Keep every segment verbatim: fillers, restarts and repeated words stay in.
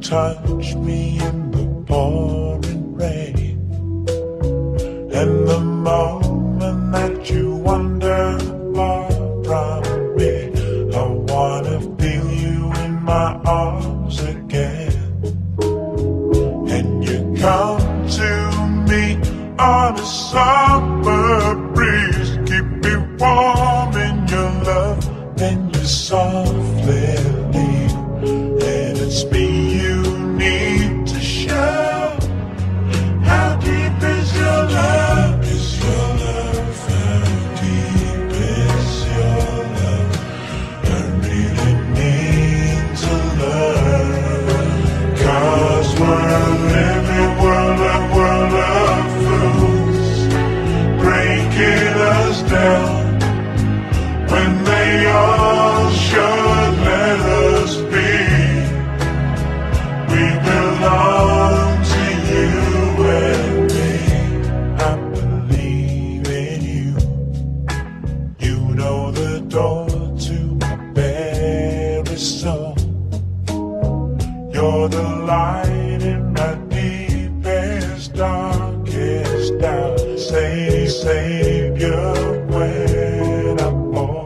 touch me in the pouring rain, and the moment that you wander far from me, I wanna feel you in my arms again. And you come to me on a summer breeze, keep me warm in your love, and you softly leave. And it's me you need to show. How deep is your love? Is your love? How deep is your love? I really need to learn, 'cause we're living world of world of fools, breaking us down when they all should let us be. We belong to you and me. I believe in you. You know the door to my very soul. You're the light in my deepest, darkest doubt. Say, Savior, when I fall.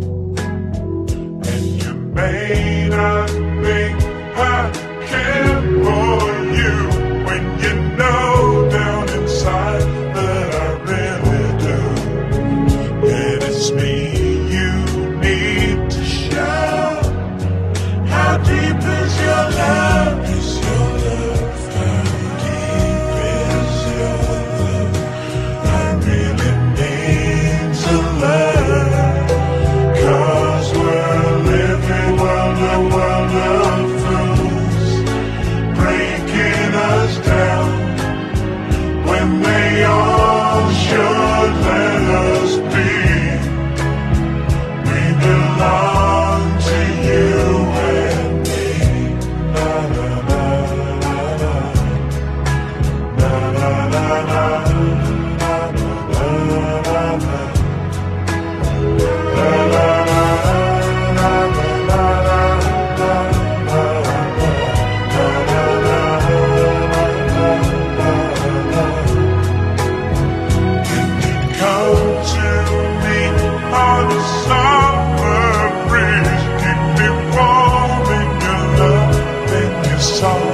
And you may not think I care for you, when you know down inside that I really do. And it's me you need to show. How deep is your love? Is your love? How deep is your love? I really need to learn, 'cause we're living world of world of fools, breaking us down when they all should let us be. We belong to you and me. Na na na na na na na na na na na na. Song